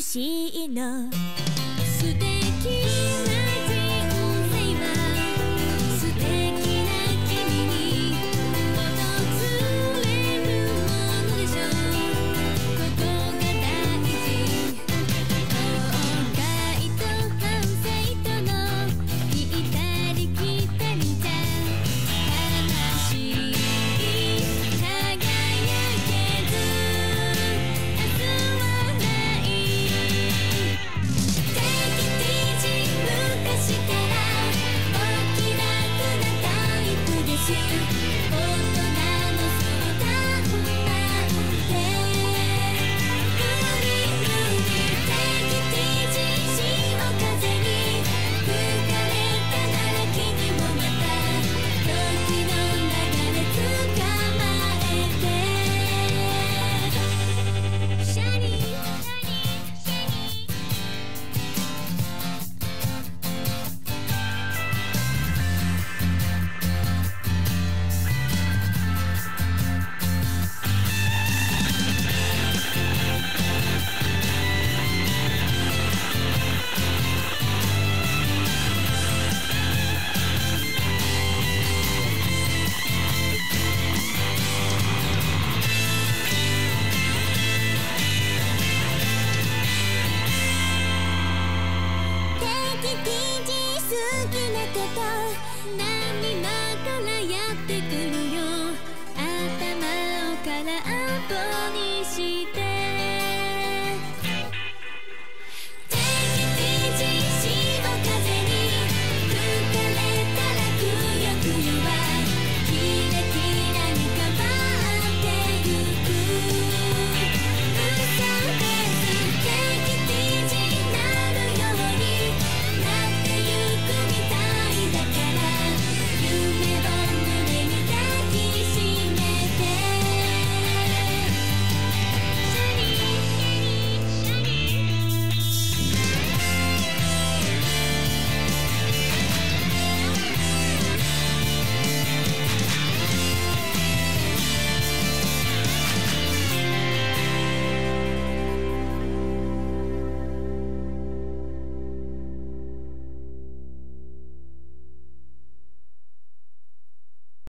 しいの素敵な人生は素敵な君に訪れるものでしょうここが大事後悔と反省との行ったり来たりじゃ悲しい輝けず明日はないTake it easy昔からお気楽なタイプです大人の相談なんて無理無理 Take it easy 潮風に吹かれたなら君もまた時の流れ捕まえてシャニーシャニーシャニTake it easy 好きなこと